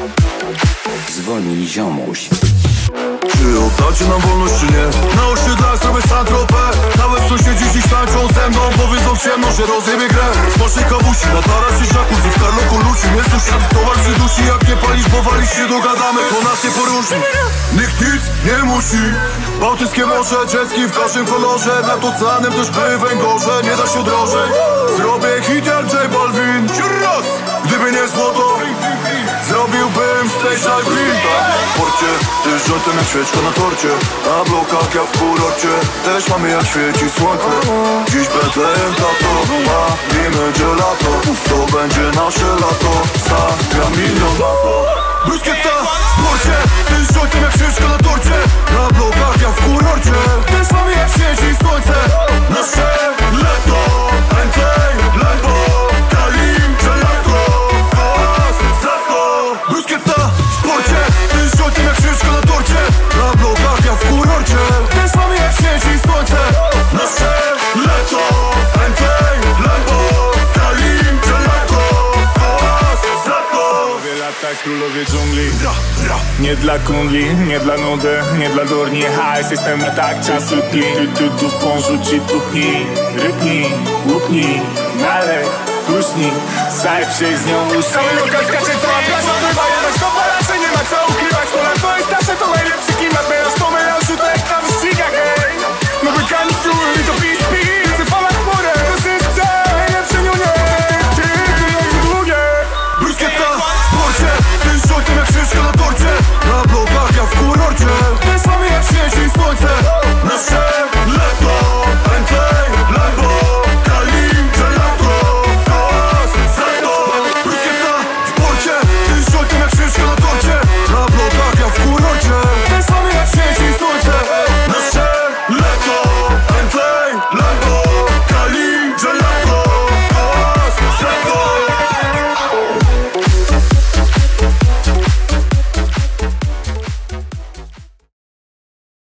Zwolnij ziomuś. Czy oddacie nam wolność, czy nie? Na osiedlach zrobię Saint-Tropez. Nawet sąsiedzi dziś tańczą ze mną, bo wiedzą w ciemno, że rozjebie grę. Smacznej kawusi, na tarasie jacuzzi, w Karloku luci, nie sushi. Towar się dusi, jak nie palisz, bo walisz się, dogadamy, to nas nie poróżni. Nikt nic nie musi. Bałtyckie morze, dziecki w każdym kolorze. Nad oceanem też były węgorze, nie da się drożej. Zrobię hit jak J Balvin. Gdyby nie złoto, zrobiłbym Space Green. W porcie, ty z jointem jak świeczka na torcie. Na blokach jak w kurorcie, też mamy jak świeci słońce. Dziś Betlejem tato, bawimy gelato. To będzie nasze lato, zagram milion na to. Bruskieta w porcie, ty z jointem jak świeczka na torcie. Na blokach jak w kurorcie, też mamy jak świeci słońce. Nasze lato, Entej, Lambo, Kalim, gelato. Bruskieta w porcie, ty z jointem jak świeczka na torcie. Na blokach jak w kurorcie, też mamy jak świeci słońce. Nasze leto, Entej, Lambo, Kalim, gelato. Królowie lata, królowie dżungli. Nie dla kundli, nie dla nudy, nie dla durni. Hajs, jestem na tak, czas lutni. Ty dupą rzuci, tupnij. Rypnij, łupnij, nalej, chruśnij. Zajeb się z nią uśnij. Cały lokal skacze, cała plaża pływa. Jebać to balacze, nie ma co ukrywać. To lato jest nasze, to najlepszy klimat. Teraz to myjał rzutek na